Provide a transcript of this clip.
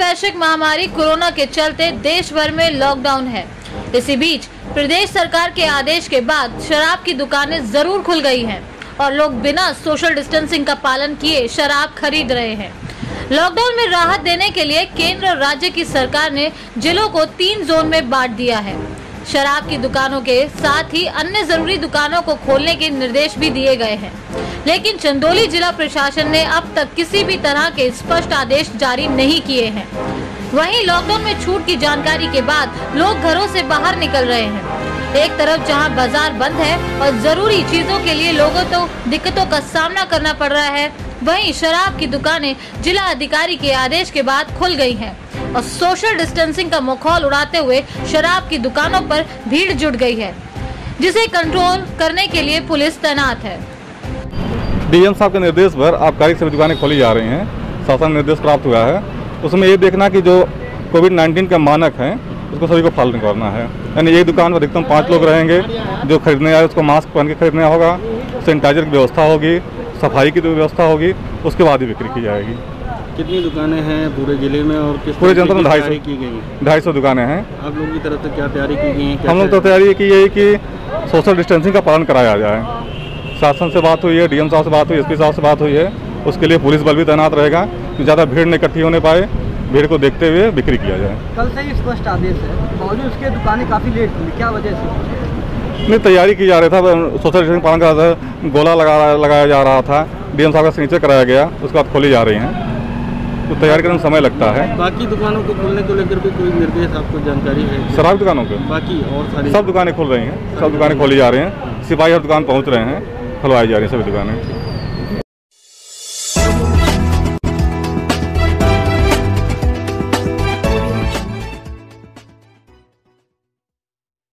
वैश्विक महामारी कोरोना के चलते देश भर में लॉकडाउन है। इसी बीच प्रदेश सरकार के आदेश के बाद शराब की दुकानें जरूर खुल गई हैं और लोग बिना सोशल डिस्टेंसिंग का पालन किए शराब खरीद रहे हैं। लॉकडाउन में राहत देने के लिए केंद्र और राज्य की सरकार ने जिलों को 3 जोन में बांट दिया है। शराब की दुकानों के साथ ही अन्य जरूरी दुकानों को खोलने के निर्देश भी दिए गए हैं, लेकिन चंदौली जिला प्रशासन ने अब तक किसी भी तरह के स्पष्ट आदेश जारी नहीं किए हैं। वहीं लॉकडाउन में छूट की जानकारी के बाद लोग घरों से बाहर निकल रहे हैं। एक तरफ जहां बाजार बंद है और जरूरी चीजों के लिए लोगों को दिक्कतों का सामना करना पड़ रहा है, वहीं शराब की दुकानें जिला अधिकारी के आदेश के बाद खुल गई हैं और सोशल डिस्टेंसिंग का मखौल उड़ाते हुए शराब की दुकानों पर भीड़ जुट गई है, जिसे कंट्रोल करने के लिए पुलिस तैनात है। डीएम साहब के निर्देश पर आबकारी सभी दुकानें खोली जा रही हैं। शासन निर्देश प्राप्त हुआ है, उसमें ये देखना कि जो कोविड-19 के मानक हैं उसको सभी को पालन करना है। यानी एक दुकान पर अधिकतम 5 लोग रहेंगे। जो खरीदने आए उसको मास्क पहन के खरीदना होगा, सैनिटाइजर की व्यवस्था होगी, सफाई की व्यवस्था होगी, उसके बाद ही बिक्री की जाएगी। कितनी दुकानें हैं पूरे जिले में और किस पूरे जनपद में 250 की गई हैं? 250 दुकानें हैं। आप लोगों की तरफ से क्या तैयारी की गई है? हम लोग तो तैयारी की है कि सोशल डिस्टेंसिंग का पालन कराया जाए। शासन से बात हुई है, डीएम साहब से बात हुई है, एसपी साहब से बात हुई है। उसके लिए पुलिस बल भी तैनात रहेगा कि ज़्यादा भीड़ नहीं इकट्ठी होने पाए, भीड़ को देखते हुए बिक्री किया जाए। कल से ही स्पष्ट आदेश है, बावजूद उसके दुकानें काफ़ी लेट खुली, क्या वजह से? नहीं, तैयारी की जा रहा था, सोशल डिस्टेंसिंग पालन करा था, गोला लगाया जा रहा था, डीएम साहब का सिग्नेचर कराया गया, उसके बाद खोली जा रही हैं, तो तैयारी करने में समय लगता है। बाकी दुकानों को खोलने को लेकर भी कोई निर्देश आपको जानकारी है? शराब दुकानों के बाकी और सारी सब दुकानें खुल रही हैं, सब दुकानें खोली जा रही हैं, सिपाही हर दुकान पहुँच रहे हैं, खुलवाई जा रही हैं सभी दुकानें।